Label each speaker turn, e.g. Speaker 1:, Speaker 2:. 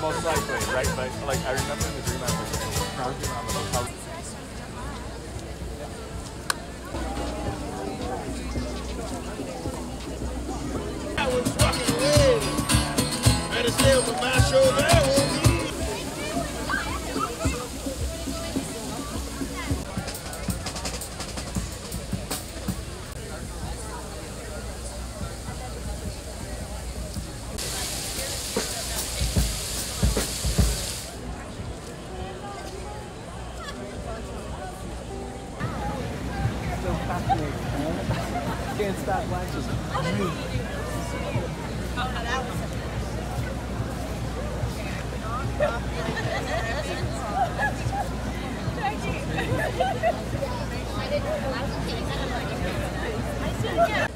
Speaker 1: most likely, right? But like I remember in the dream I was like crouching around the hotel.
Speaker 2: I was fucking ready. Better stay with my shoulder.
Speaker 3: Can't stop watching.
Speaker 4: Oh, no, that was I didn't.